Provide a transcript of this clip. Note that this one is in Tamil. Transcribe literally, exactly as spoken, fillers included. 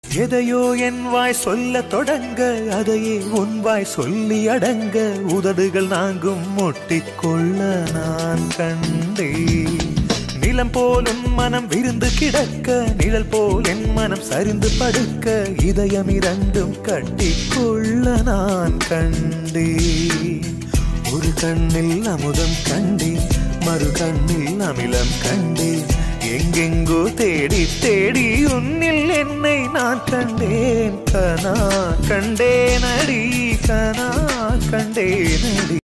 எதையோ என் வாய் சொல்ல தொடங்க அதையே உன் வாய் சொல்லி அடங்க உதடுகள் நாங்கும் முட்டிக்கொள்ள நான் கண்டே நிலம் போல் உன் மனம் விருந்து கிடக்க நிழல் போல் என் மனம் சரிந்து படுக்க இதயம் இரண்டும் கட்டிக்கொள்ள நான் கண்டே ஒரு கண்ணில் அமுதம் கண்டே மறு கண்ணில் அமிலம் கண்டே எங்கெங்கோ தேடி தேடி உன்னில் என்னை நான் கண்டேன் கனா கண்டேனடி கனா கண்டேனடி